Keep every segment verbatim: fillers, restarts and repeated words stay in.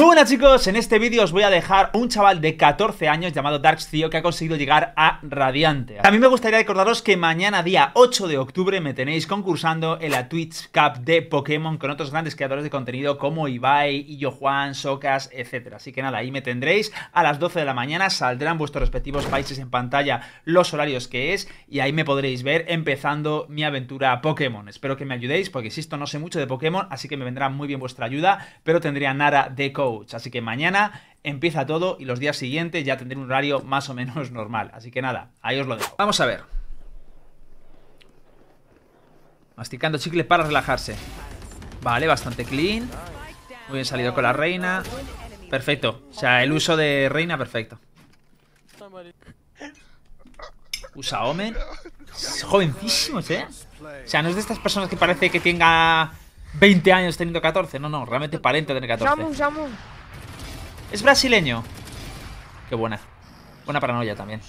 buenas chicos, en este vídeo os voy a dejar un chaval de catorce años llamado Darkstio que ha conseguido llegar a Radiante. A mí me gustaría recordaros que mañana día ocho de octubre me tenéis concursando en la Twitch Cup de Pokémon con otros grandes creadores de contenido como Ibai, Illo Juan, Socas, etcétera. Así que nada, ahí me tendréis a las doce de la mañana, saldrán vuestros respectivos países en pantalla, los horarios que es, y ahí me podréis ver empezando mi aventura Pokémon. Espero que me ayudéis porque insisto, no sé mucho de Pokémon, así que me vendrá muy bien vuestra ayuda, pero tendría nada de coach, así que mañana empieza todo y los días siguientes ya tendré un horario más o menos normal, así que nada, ahí os lo dejo. Vamos a ver. Masticando chicle para relajarse. Vale, bastante clean. Muy bien salido con la reina. Perfecto, o sea, el uso de reina perfecto. Usa Omen. Jovencísimos, ¿eh? O sea, no es de estas personas que parece que tenga veinte años teniendo catorce. No, no, realmente aparenta tener catorce. Jamu, Jamu. Es brasileño. Qué buena. Buena paranoia también.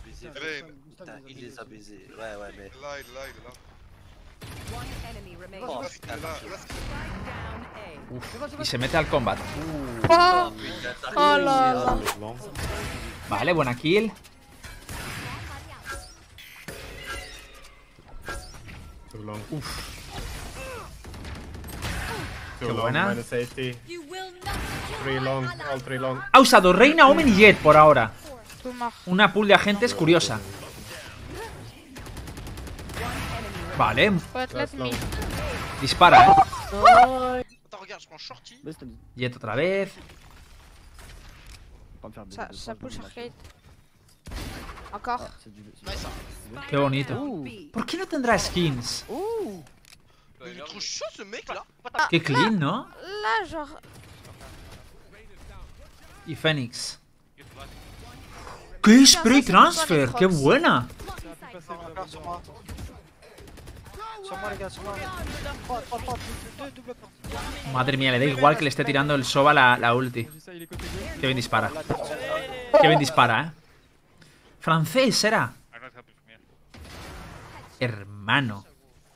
Uf, y se mete al combat. Oh, oh, la, la. Vale, buena kill. Uf. Qué buena. Ha usado Reina, Omen y Jet por ahora. Una pool de agentes curiosa. Vale. Dispara, eh. Jet otra vez. Ça, ça push arcade. Encore. Qué bonito. ¿Por qué no tendrá skins? Qué clean, ¿no? Là, genre. Y Fénix. ¡Qué spray transfer! ¡Qué buena! Madre mía, le da igual que le esté tirando el Soba la, la ulti. Qué bien dispara. Qué bien dispara, ¿eh? Francés era. Hermano.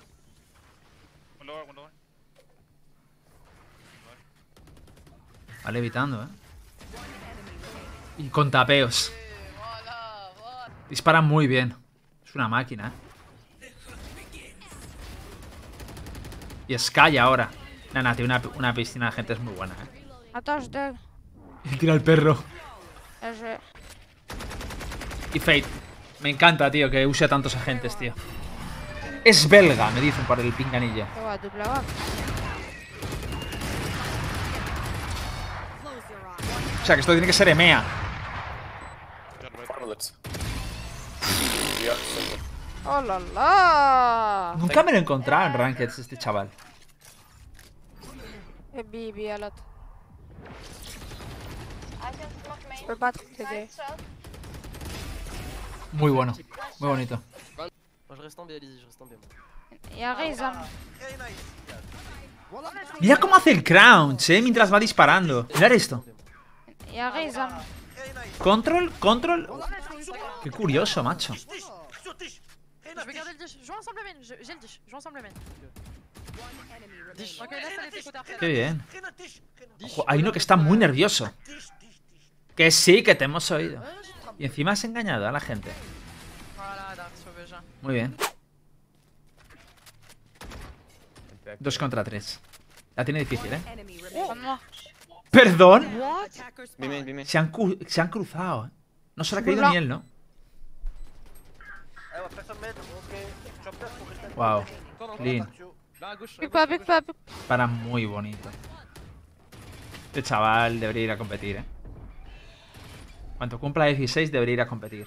Vale, evitando, ¿eh? Y con tapeos. Dispara muy bien. Es una máquina, ¿eh? Y Sky ahora. Nana, tiene una, una piscina de gente, es muy buena, ¿eh? Attends, je Y tira al perro. je- Y Fate. Me encanta, tío, que use a tantos agentes, tío. Es belga, me dicen por el pinganillo. Ça va, double A W P. O sea, que esto tiene que ser E M E A. Oh la la. Nunca me lo he encontrado en Rankeds este chaval. Et Bibi à l'autre. Je peux pas te gay. Muy bueno. Muy bonito. Y'a raison. Mira cómo hace el crouch, eh, mientras va disparando. Mirad esto. Y'a raison. Control, control. Qué curioso, macho. Je vais garder le dish, joue ensemble le main, j'ai le dish, joue ensemble le main. Ok, laisse aller tes côtés après. Qué bien. Ojo, hay uno que está muy nervioso. Que sí, que te hemos oído. Y encima has engañado a la gente. Voilà, Dark, sauvé Jean. Muy bien. Dos contra tres. La tiene difícil, ¿eh? Comme moi. ¿Perdón? What? Se han, cu- se han cruzado, ¿eh? No se lo ha creído ni él, ¿no? Wow. Clean. Big pas, big pas, big Para muy bonito. Este chaval debería ir a competir, ¿eh? Cuando cumpla dieciséis debería ir a competir.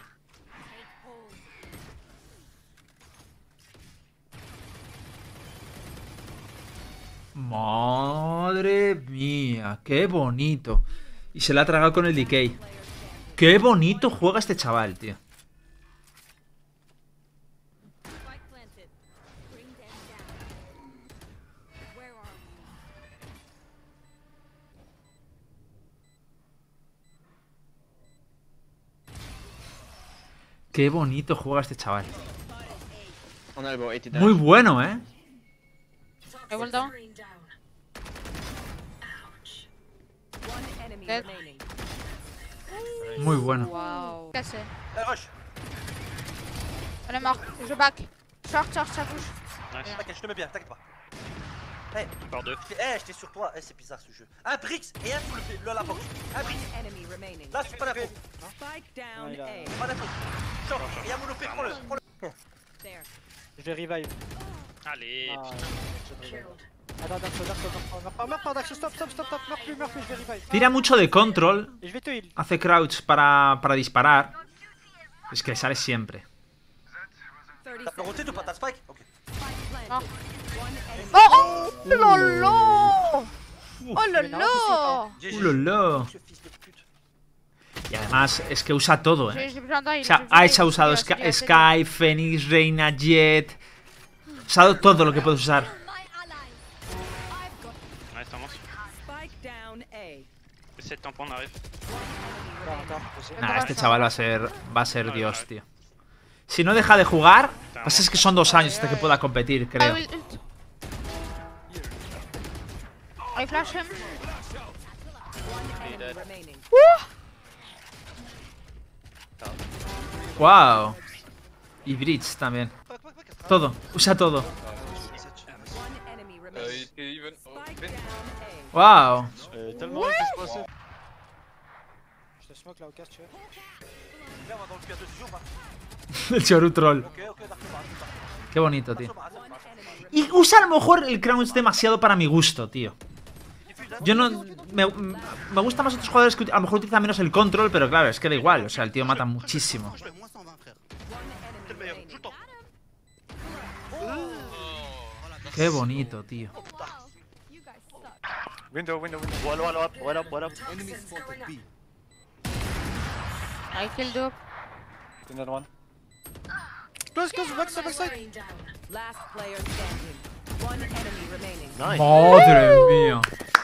Madre mía, qué bonito. Y se la ha tragado con el Decay. Qué bonito juega este chaval, tío. Qué bonito juega este chaval. Muy bueno, ¿eh? I will down. Dead. Muy bueno. Wow. Cassé. Eh, rush. On est mort. Je back. Short, short, ça bouge. Nice. T'inquiète, je te mets bien, t'inquiète pas. Eh, Par deux. eh, j'étais sur toi. Eh, c'est bizarre ce jeu. Un Brix et un sous le, le la box. Un Brix. Là, c'est pas la faute. Spike down Ouais, il a- A. Pas la faute. Short. Et un monopé, prends-le. Prends-le. Je vais revive. Allez, Ah, putain. je vais revive. Attends, Dark, Dark, Dark, meurs pas, meurs pas, Dark, stop, stop, stop, stop, meurs plus, meurs plus, je vais revive. Tira mucho de control. Et je vais te heal. Hace crouch para, para disparar. Es que le sale siempre. T'as roté ou pas? T'as spike? Ok. Oh, oh, oh là là. Oh là là. G G. ¡Ulolo! Ce fils de pute. Y además es que usa todo, J'ai eh. j'ai besoin d'un heal. O sea, j'ai besoin Aisha ha d'un usado heal. Sky, Celui-là, celui-là. Sky, Phoenix, Reina, Jet. Ha usado todo lo que puedes usar. Nice, t'en manques. Spike down A. Essaie de tampon, on arrive. Attends, attends, je sais. Nah, este chaval va a ser, va a ser Dios, tío. Si no deja de jugar, pasa es que son dos años hasta que pueda competir, I creo. will ult. I flash him. Remaining. Wow. Y Bridge también. Todo, usa todo. One enemy remaining. Spike down A. Wow. Euh, tellement il faut se passer. Je te smoke là au casse, tu veux. Viens, on va dans le Q deux toujours, pas? El Choru troll. Ok, ok, d'accord. Qué bonito, tío. Attends, attends, attends. Enemy Y usa a lo mejor el crouch demasiado para mi gusto, tío. Yo no... Me, me gustan más otros jugadores que a lo mejor utilizan menos el control, pero claro, es que da igual. O sea, el tío mata muchísimo. C'est le meilleur. Tout le temps. Qué bonito, tío. Window, window, window. Wall, wall, up, wall up, wall up. I killed up. Another one. Close, close, backside, backside. Last player standing. One enemy remaining. Nice. Madre mía.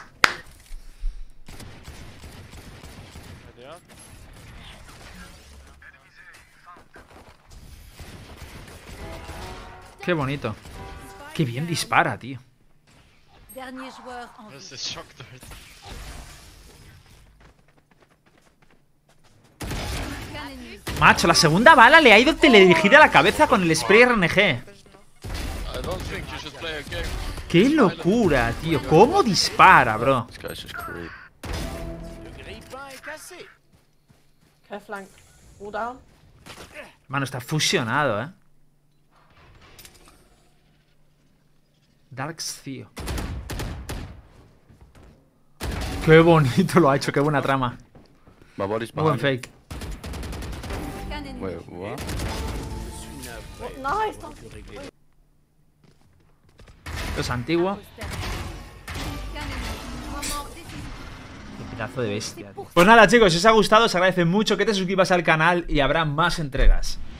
Qué bonito. Qué bien dispara, tío. Dernier joueur en vie. C'est choc de. Macho, la segunda bala le ha ido teledirigida a la cabeza con el spray R N G. Qué locura, tío. ¿Cómo dispara, bro? Mano, está fusionado, eh. Darks, tío. Qué bonito lo ha hecho, qué buena trama. My body's Muy buen behind. fake. Wait, what? Es antiguo. Qué pedazo de bestia, tío. Pues nada, chicos, si os ha gustado, os agradece mucho que te suscribas al canal y habrá más entregas.